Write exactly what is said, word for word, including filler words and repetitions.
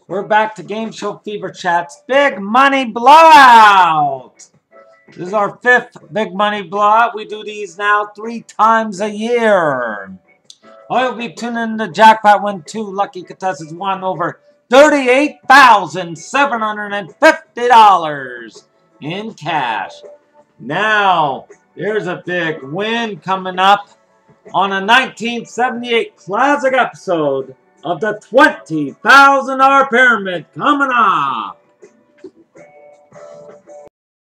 We're back to Game Show Fever Chat's Big Money Blowout. This is our fifth Big Money Blowout. We do these now three times a year. I will be tuning in to Jackpot when two lucky contestants won over thirty-eight thousand seven hundred fifty dollars in cash. Now, there's a big win coming up on a nineteen seventy-eight classic episode of the twenty thousand dollar Pyramid coming up.